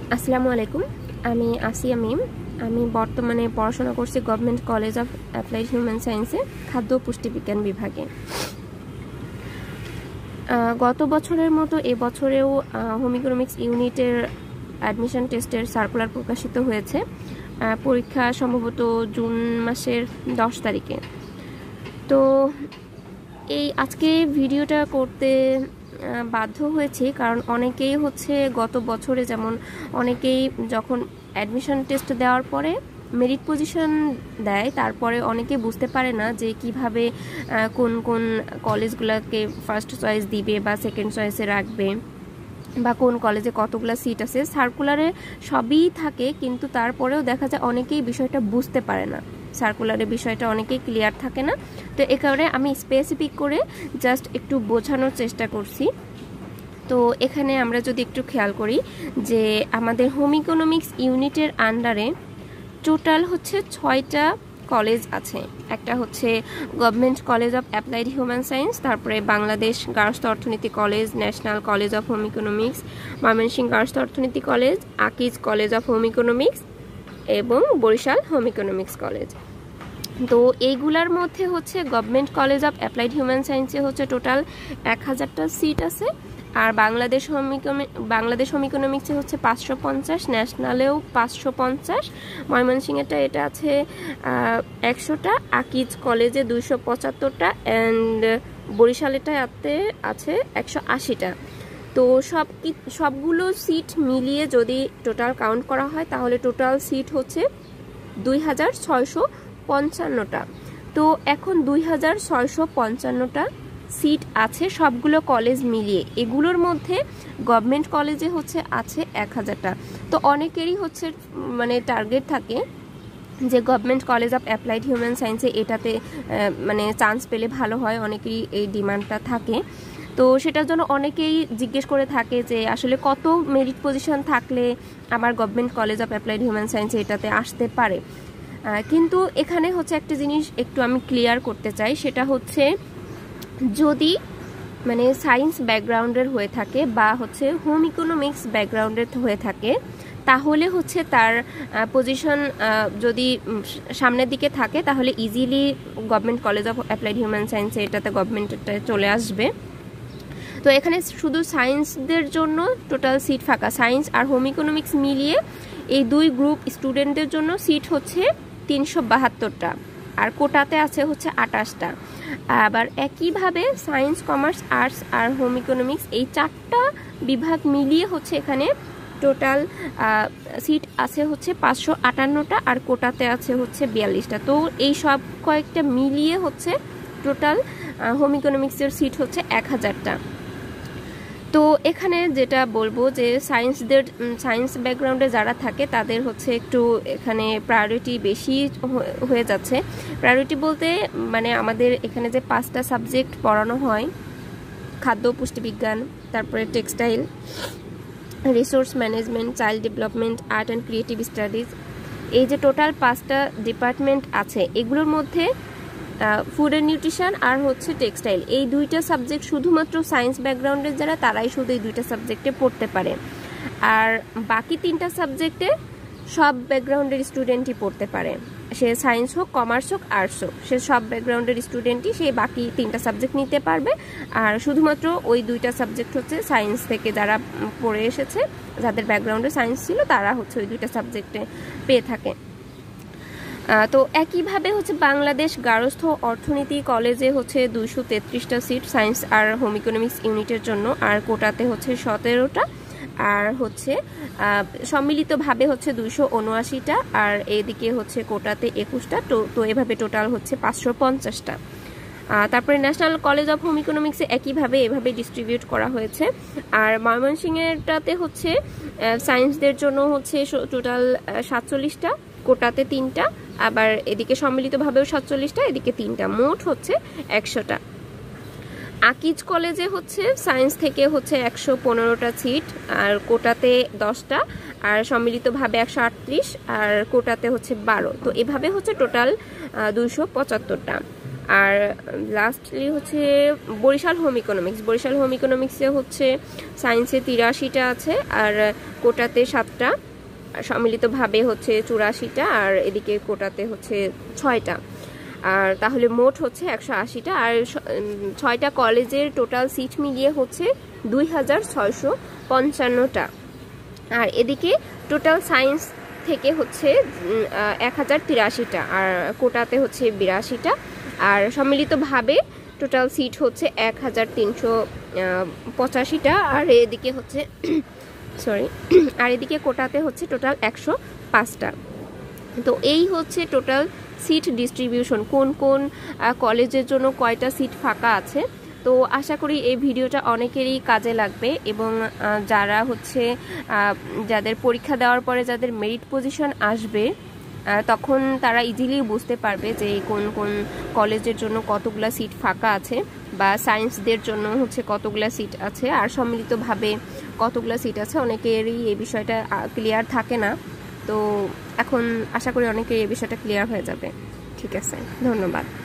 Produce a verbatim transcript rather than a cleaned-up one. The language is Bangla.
আসসালামু আলাইকুম, আমি আসিয়া মিম। আমি বর্তমানে পড়াশোনা করছি government college of applied human সায়েন্সে খাদ্য পুষ্টিবিজ্ঞান বিভাগে। গত বছরের মতো এবছরেও হোম ইকোনমিক্স ইউনিটের অ্যাডমিশন টেস্টের সার্কুলার প্রকাশিত হয়েছে। পরীক্ষা সম্ভবত জুন মাসের দশ তারিখে। তো এই আজকে ভিডিওটা করতে বাধ্য হয়েছি কারণ অনেকেই হচ্ছে গত বছরে যেমন অনেকেই যখন অ্যাডমিশন টেস্ট দেওয়ার পরে মেরিট পজিশন দেয়, তারপরে অনেকে বুঝতে পারে না যে কিভাবে কোন কোন কলেজগুলোকে ফার্স্ট চয়েস দিবে বা সেকেন্ড চয়েসে রাখবে বা কোন কলেজে কতগুলো সিট আছে। সার্কুলারে সবই থাকে, কিন্তু তারপরেও দেখা যায় অনেকেই বিষয়টা বুঝতে পারে না, সার্কুলারের বিষয়টা অনেকেই ক্লিয়ার থাকে না। তো এ কারণে আমি স্পেসিফিক করে জাস্ট একটু বোঝানোর চেষ্টা করছি। তো এখানে আমরা যদি একটু খেয়াল করি যে আমাদের হোম ইকোনমিক্স ইউনিটের আন্ডারে টোটাল হচ্ছে ছয়টা কলেজ আছে। একটা হচ্ছে government college of applied human science, তারপরে বাংলাদেশ গার্হস্থ্য অর্থনীতি college, national college of home economics, Mymensingh গার্হস্থ্য অর্থনীতি college, Akij college of home economics এবং বরিশাল হোম ইকোনমিক্স কলেজ। তো এইগুলার মধ্যে হচ্ছে government college of applied human সায়েন্সে হচ্ছে টোটাল এক হাজারটা সিট আছে, আর বাংলাদেশ হোম বাংলাদেশ হোম ইকোনমিক্সে হচ্ছে পাঁচশো পঞ্চাশ, ন্যাশনালেও পাঁচশো পঞ্চাশ, ময়মনসিংহেরটা এটা আছে একশোটা, আকিজ কলেজে দুইশো পঁচাত্তরটা অ্যান্ড বরিশালেটাতে আছে একশো আশিটা। তো সব সবগুলো সিট মিলিয়ে যদি টোটাল কাউন্ট করা হয় তাহলে টোটাল সিট হচ্ছে দুই হাজার ছয়শো পঞ্চান্নটা। তো এখন দুই হাজার ছয়শো পঞ্চান্নটা সিট আছে সবগুলো কলেজ মিলিয়ে। এগুলোর মধ্যে গভর্নমেন্ট কলেজে হচ্ছে আছে এক হাজারটা। তো অনেকেরই হচ্ছে মানে টার্গেট থাকে যে government college of applied human সায়েন্সে এটাতে মানে চান্স পেলে ভালো হয়, অনেকেরই এই ডিমান্ডটা থাকে। তো সেটার জন্য অনেকেই জিজ্ঞেস করে থাকে যে আসলে কত মেরিট পজিশন থাকলে আমার government college of applied human সায়েন্সে এটাতে আসতে পারে। কিন্তু এখানে হচ্ছে একটা জিনিস একটু আমি ক্লিয়ার করতে চাই, সেটা হচ্ছে যদি মানে সায়েন্স ব্যাকগ্রাউন্ডের হয়ে থাকে বা হচ্ছে হোম ইকোনমিক্স ব্যাকগ্রাউন্ডের হয়ে থাকে তাহলে হচ্ছে তার পজিশন যদি সামনের দিকে থাকে তাহলে easily government college of applied human সায়েন্সে এটাতে গভর্নমেন্টে চলে আসবে। তো এখানে শুধু সায়েন্সদের জন্য টোটাল সিট ফাঁকা, সায়েন্স আর হোম ইকোনমিক্স মিলিয়ে এই দুই গ্রুপ স্টুডেন্টদের জন্য সিট হচ্ছে তিনশো বাহাত্তরটা, আর কোটাতে আছে হচ্ছে আটাশটা। আবার একইভাবে সায়েন্স, কমার্স, আর্টস আর হোম ইকোনমিক্স এই চারটা বিভাগ মিলিয়ে হচ্ছে এখানে টোটাল সিট আছে হচ্ছে পাঁচশো আটান্নটা, আর কোটাতে আছে হচ্ছে বিয়াল্লিশটা। তো এই সব কয়েকটা মিলিয়ে হচ্ছে টোটাল হোম ইকোনমিক্সের সিট হচ্ছে এক হাজারটা। তো এখানে যেটা বলবো যে সায়েন্সদের সায়েন্স ব্যাকগ্রাউন্ডে যারা থাকে তাদের হচ্ছে একটু এখানে প্রায়োরিটি বেশি হয়ে যাচ্ছে। প্রায়োরিটি বলতে মানে আমাদের এখানে যে পাঁচটা সাবজেক্ট পড়ানো হয়, খাদ্য পুষ্টিবিজ্ঞান, তারপরে textile, resource management, child development, art and creative studies, এই যে টোটাল পাঁচটা ডিপার্টমেন্ট আছে এগুলোর মধ্যে ফুড অ্যান্ড নিউট্রিশন আর হচ্ছে টেক্সটাইল, এই দুইটা সাবজেক্ট শুধুমাত্র সায়েন্স ব্যাকগ্রাউন্ডের যারা তারাই শুধু এই দুইটা সাবজেক্টে পড়তে পারে। আর বাকি তিনটা সাবজেক্টে সব ব্যাকগ্রাউন্ডের স্টুডেন্টই পড়তে পারে, সে সায়েন্স হোক, কমার্স হোক, আর্টস হোক, সে সব ব্যাকগ্রাউন্ডের স্টুডেন্টই সে বাকি তিনটা সাবজেক্ট নিতে পারবে। আর শুধুমাত্র ওই দুইটা সাবজেক্ট হচ্ছে সায়েন্স থেকে যারা পড়ে এসেছে, যাদের ব্যাকগ্রাউন্ডে সায়েন্স ছিল তারা হচ্ছে ওই দুইটা সাবজেক্টে পেয়ে থাকে। তো একইভাবে হচ্ছে বাংলাদেশ গার্হস্থ্য অর্থনীতি কলেজে হচ্ছে দুইশো তেত্রিশটা সিট সায়েন্স আর হোম ইকোনমিক্স ইউনিটের জন্য, আর কোটাতে হচ্ছে সতেরোটা, আর হচ্ছে সম্মিলিতভাবে হচ্ছে দুইশো উনআশিটা, আর এদিকে হচ্ছে কোটাতে একুশটা। তো তো এভাবে টোটাল হচ্ছে পাঁচশো পঞ্চাশটা। তারপরে ন্যাশনাল কলেজ অফ হোম ইকোনমিক্সে একইভাবে এভাবে ডিস্ট্রিবিউট করা হয়েছে। আর ময়মনসিংহেরটাতে হচ্ছে সায়েন্সদের জন্য হচ্ছে টোটাল সাতচল্লিশটা, কোটাতে তিনটা, আবার এদিকে সম্মিলিতভাবেও সাতচল্লিশটা, এদিকে তিনটা, মোট হচ্ছে একশোটা। আকিজ কলেজে হচ্ছে সায়েন্স থেকে হচ্ছে একশো পনেরোটা সিট, আর কোটাতে দশটা, আর সম্মিলিতভাবে একশো আটত্রিশ, আর কোটাতে হচ্ছে বারো। তো এভাবে হচ্ছে টোটাল দুইশো পঁচাত্তরটা। আর লাস্টলি হচ্ছে Barishal home economics. Barishal home ইকোনমিক্সে হচ্ছে সায়েন্সে তিরাশিটা আছে, আর কোটাতে সাতটা, সম্মিলিতভাবে হচ্ছে চুরাশিটা, আর এদিকে কোটাতে হচ্ছে ছয়টা। আর তাহলে মোট হচ্ছে একশো আশিটা, আর ছয়টা কলেজের টোটাল সিট মিলিয়ে হচ্ছে দুই হাজার ছয়শো পঞ্চান্নটা। আর এদিকে টোটাল সায়েন্স থেকে হচ্ছে এক হাজার তিরাশিটা, আর কোটাতে হচ্ছে বিরাশিটা, আর সম্মিলিতভাবে টোটাল সিট হচ্ছে এক হাজার তিনশো পঁচাশিটা, আর এদিকে হচ্ছে সরি আর এদিকে কোটাতে হচ্ছে টোটাল একশো পাঁচটা। তো এই হচ্ছে টোটাল সিট ডিস্ট্রিবিউশন, কোন কোন কলেজের জন্য কয়টা সিট ফাঁকা আছে। তো আশা করি এই ভিডিওটা অনেকেরই কাজে লাগবে, এবং যারা হচ্ছে যাদের পরীক্ষা দেওয়ার পরে যাদের মেরিট পজিশন আসবে তখন তারা ইজিলি বুঝতে পারবে যে কোন কোন কলেজের জন্য কতগুলা সিট ফাঁকা আছে, বা সায়েন্সদের জন্য হচ্ছে কতগুলা সিট আছে, আর সম্মিলিতভাবে কতগুলা সিট আছে। অনেকেরই এই বিষয়টা ক্লিয়ার থাকে না, তো এখন আশা করি অনেকের এই বিষয়টা ক্লিয়ার হয়ে যাবে। ঠিক আছে, ধন্যবাদ।